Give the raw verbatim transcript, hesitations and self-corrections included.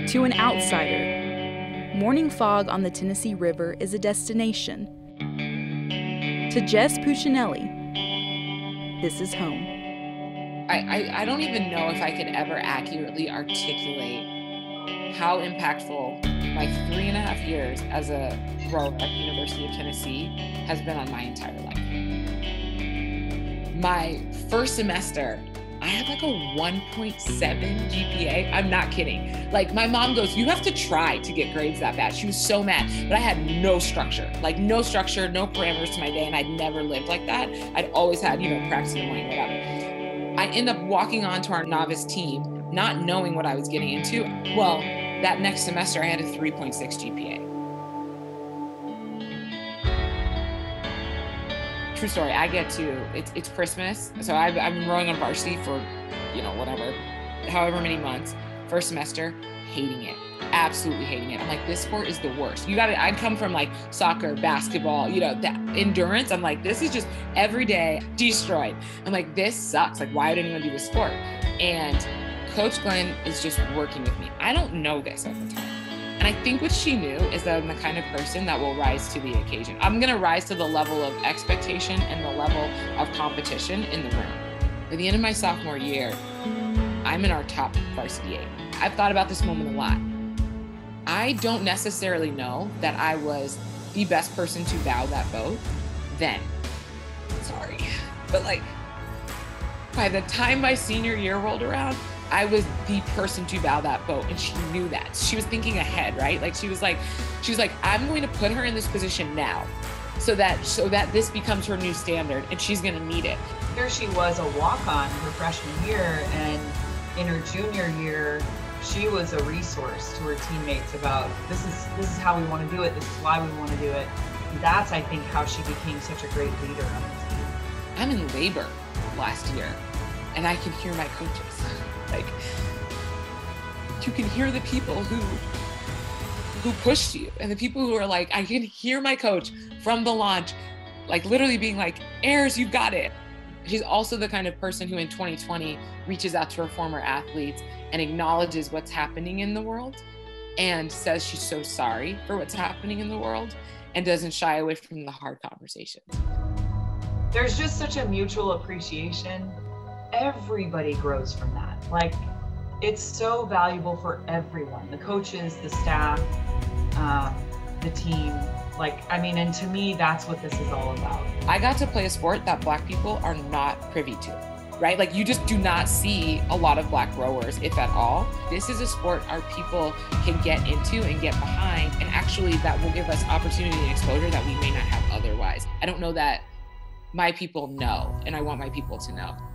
To an outsider, morning fog on the Tennessee River is a destination. To Jess Pucinelli, this is home. I, I, I don't even know if I could ever accurately articulate how impactful my three and a half years as a rower at the University of Tennessee has been on my entire life. My first semester, I had like a one point seven G P A. I'm not kidding. Like my mom goes, you have to try to get grades that bad. She was so mad, but I had no structure, like no structure, no parameters to my day. And I'd never lived like that. I'd always had, you know, practice in the morning, whatever. I end up walking on to our novice team, not knowing what I was getting into. Well, that next semester I had a three point six G P A. True story. I get to, it's, it's Christmas. So I've, I've been rowing on varsity for, you know, whatever, however many months. First semester, hating it. Absolutely hating it. I'm like, this sport is the worst. You got to, I'd come from like soccer, basketball, you know, that endurance. I'm like, this is just every day destroyed. I'm like, this sucks. Like, why would anyone do this sport? And Coach Glenn is just working with me. I don't know this at the time. And I think what she knew is that I'm the kind of person that will rise to the occasion. I'm going to rise to the level of expectation and the level of competition in the room. By the end of my sophomore year, I'm in our top varsity eight. I've thought about this moment a lot. I don't necessarily know that I was the best person to bow that boat then. Sorry. But like, by the time my senior year rolled around, I was the person to bow that boat, and she knew that. She was thinking ahead, right? Like she was like, she was like, I'm going to put her in this position now, so that so that this becomes her new standard, and she's going to need it. Here she was a walk-on her freshman year, and in her junior year, she was a resource to her teammates about this is this is how we want to do it. This is why we want to do it. And that's, I think, how she became such a great leader on the team. I'm in labor last year, and I can hear my coaches. Like, you can hear the people who who pushed you, and the people who are like, I can hear my coach from the launch, like literally being like, Ayers, you got it. She's also the kind of person who in twenty twenty reaches out to her former athletes and acknowledges what's happening in the world and says she's so sorry for what's happening in the world and doesn't shy away from the hard conversations. There's just such a mutual appreciation. Everybody grows from that. Like, it's so valuable for everyone, the coaches, the staff, um, the team. Like, I mean, and to me, that's what this is all about. I got to play a sport that Black people are not privy to, right? Like, you just do not see a lot of Black rowers, if at all. This is a sport our people can get into and get behind, and actually that will give us opportunity and exposure that we may not have otherwise. I don't know that my people know, and I want my people to know.